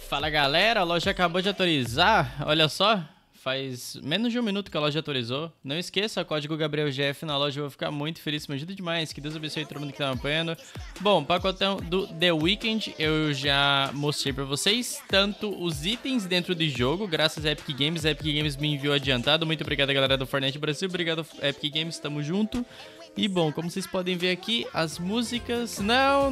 Fala galera, a loja acabou de atualizar, olha só, faz menos de um minuto que a loja atualizou. Não esqueça, código GabrielGF na loja, eu vou ficar muito feliz, me ajuda demais, que Deus abençoe todo mundo que tá apoiando. Bom, pacotão do The Weeknd eu já mostrei pra vocês, tanto os itens dentro do jogo, graças a Epic Games me enviou adiantado, muito obrigado galera do Fortnite Brasil, obrigado Epic Games, tamo junto. E bom, como vocês podem ver aqui, as músicas... Não,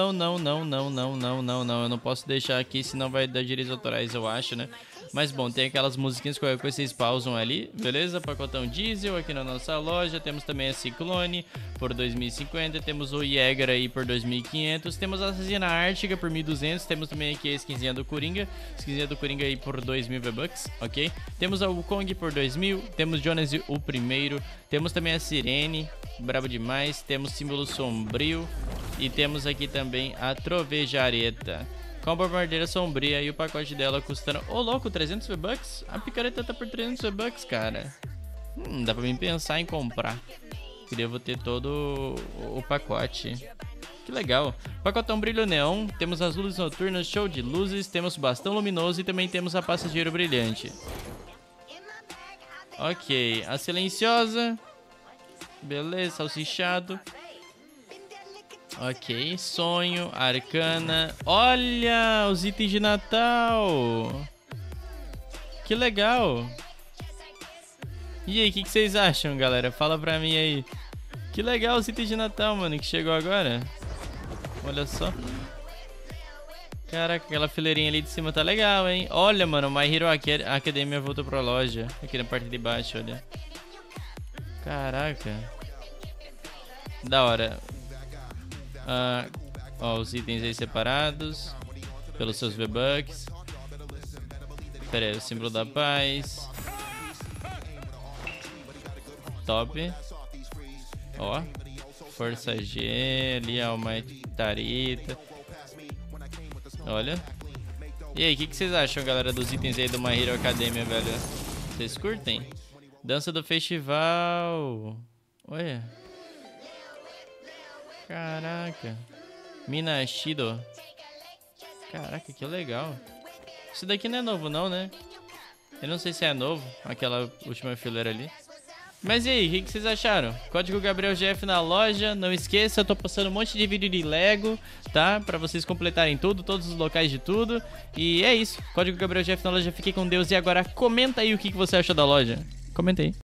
eu não posso deixar aqui, senão vai dar direitos autorais, eu acho, né? Mas bom, tem aquelas musiquinhas que vocês pausam ali, beleza? Pacotão diesel aqui na nossa loja, temos também a Ciclone por 2050, temos o Jäger aí por 2500, temos a Assassina Ártica por 1200, temos também aqui a skinzinha do Coringa aí por 2000 V-Bucks, ok? Temos a Wukong por 2000, temos Jonas o primeiro, temos também a Sirene, brabo demais, temos símbolo sombrio e temos aqui também a Trovejareta com a bombardeira sombria e o pacote dela custando, ô louco, 300 V-Bucks? A picareta tá por 300 V-Bucks, cara. Dá pra mim pensar em comprar. Que devo ter todo o pacote. Que legal. Pacotão brilho neon, temos as luzes noturnas, show de luzes, temos bastão luminoso e também temos a passageiro brilhante. Ok, a silenciosa. Beleza, salsichado. Ok, sonho, arcana. Olha, os itens de Natal. Que legal. E aí, o que vocês acham, galera? Fala pra mim aí. Que legal os itens de Natal, mano, que chegou agora. Olha só. Caraca, aquela fileirinha ali de cima tá legal, hein? Olha, mano, My Hero Academia voltou pra loja. Aqui na parte de baixo, olha. Caraca. Da hora. Ó, os itens aí separados pelos seus V-Bucks. Pera aí, o símbolo da paz. Top. Ó, Força G ali, ó, uma Tarita. Olha. E aí, o que vocês acham, galera, dos itens aí do My Hero Academia, velho? Vocês curtem? Dança do festival. Olha. Caraca. Minashido. Caraca, que legal. Isso daqui não é novo não, né? Eu não sei se é novo, aquela última fileira ali. Mas e aí, o que vocês acharam? Código GabrielGF na loja. Não esqueça, eu tô postando um monte de vídeo de Lego, tá? Pra vocês completarem tudo, todos os locais de tudo. E é isso, código GabrielGF na loja. Fique com Deus. E agora comenta aí o que você achou da loja. Comenta aí.